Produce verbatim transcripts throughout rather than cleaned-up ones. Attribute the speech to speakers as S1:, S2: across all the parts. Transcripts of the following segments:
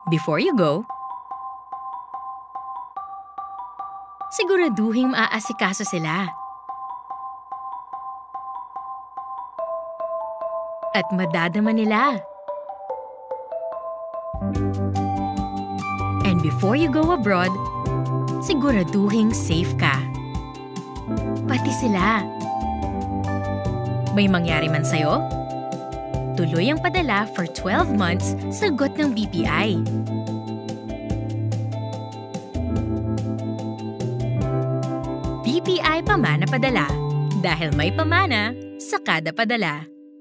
S1: Before you go, siguraduhing maaasikaso sila. At madadama nila. And before you go abroad, siguraduhing safe ka. Pati sila. May mangyari man sa'yo? Tuloy ang padala for twelve months, sagot ng B P I. B P I Pamana Padala. Dahil may pamana sa kada padala.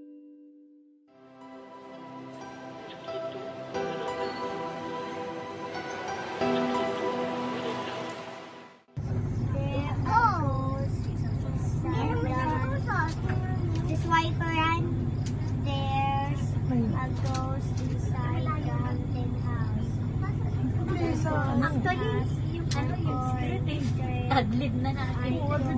S2: Swiper and there's a ghost inside the haunted house. Actually, yung ano yung spirit eh. Taglit na natin.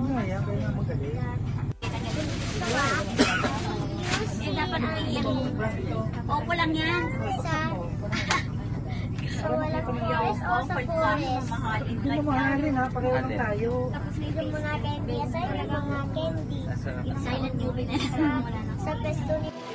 S2: Eh, dapat yung opo lang yan. So, wala pong forest o sa forest.
S3: Hindi mo mahalin ha, pareho lang tayo.
S2: Tapos medyo mga candy. Asa yung mga candy.
S4: Silent movie na.
S2: Sa pesto ni